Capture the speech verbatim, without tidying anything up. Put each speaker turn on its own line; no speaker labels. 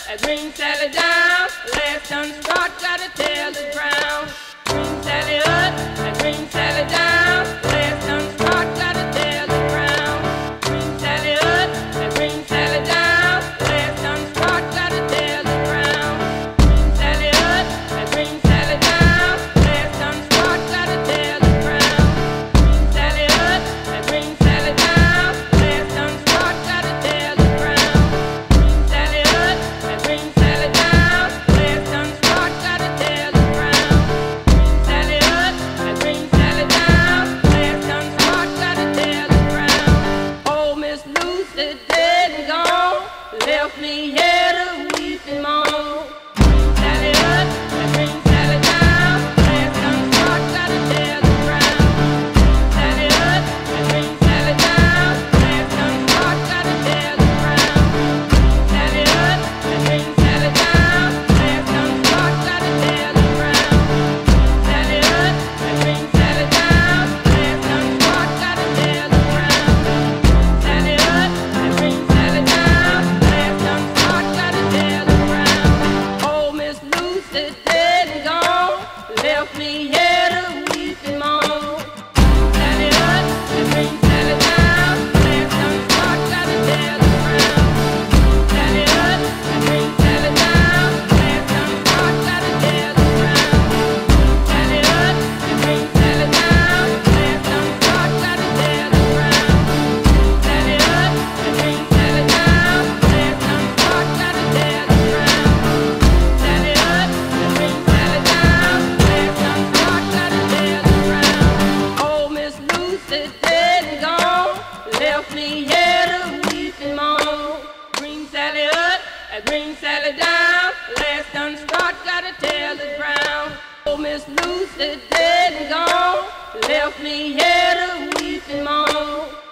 a green Sally down. Last done start, gotta tell the ground. Green Sally up, a green Sally down. Last done start, gotta tell the ground. Green Sally up, a green Sally down. Last done start, gotta tell the ground. Green Sally up, a green Sally down. Last done start, gotta tell the ground. Green Sally up, a green Sally down. Last done start, gotta tell the ground. Green Sally up, a green Sally down. Last done start, gotta tell the ground. Green Sally up, a green Sally down. Last done start, gotta tell the ground. Oh, Miss Lucy dead and gone, left me here to weep and moan. Green Sally up, a green Sally down. Last done start, gotta tell the ground. Green Sally up, a green Sally down. Last done start, gotta tell the ground. Green Sally up, a green Sally down. Last done start, gotta tell the ground. Green Sally up, a green Sally down. Last done start, gotta tell the ground. Green Sally up, a green Sally down. Last done start, gotta tell the ground. Oh, Miss Lucy dead and gone, left me here to weep and moan. Green Sally up, a green Sally down. Last done start, gotta tell the ground. Green Sally up, a green Sally down. Last done start, gotta tell the ground. Green Sally up, a green Sally down. Last done start, gotta tell the ground. Green Sally up, a green Sally down. Last done start, gotta tell the ground. Green Sally up, a green Sally down. Last done start, gotta tell the ground. Oh, Miss Lucy dead and gone, left me here to weep and moan. Green Sally up, a green Sally down. Last done start, gotta tell the ground. Oh, Miss Lucy dead and gone, left me here to weep and moan.